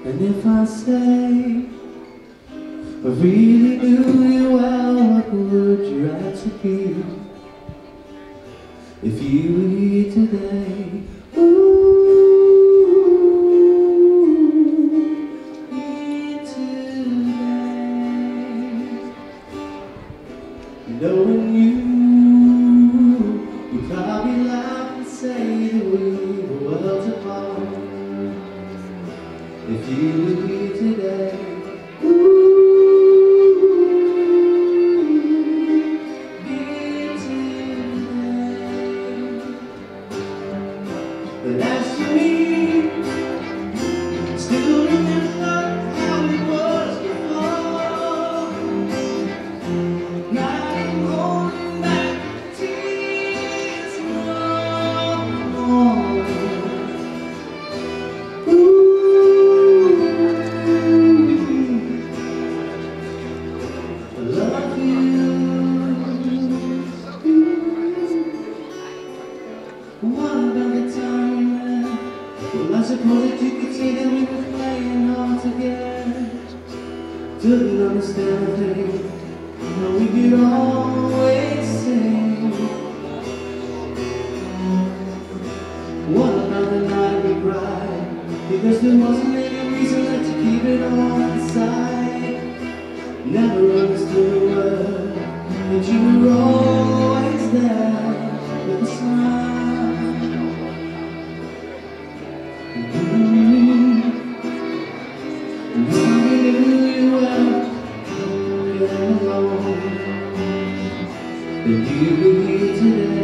And if I say I really knew you well, what would your answer be? If you were here today, here today, knowing you would probably laugh and say that we were worlds apart. If you were here today, but as for me, still remember how it was before. Now I'm holding back tears no more. I love you. What about the time? Well, I suppose that you could say that we were playing hard together. Didn't understand a thing. How we could always sing. What about the night we cried? Because there wasn't any reason left to keep it all inside. Never understood a word, but you were always there with a smile. And you were here today.